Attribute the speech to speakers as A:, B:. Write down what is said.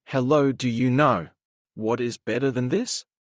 A: Hello, do you know what is better than this?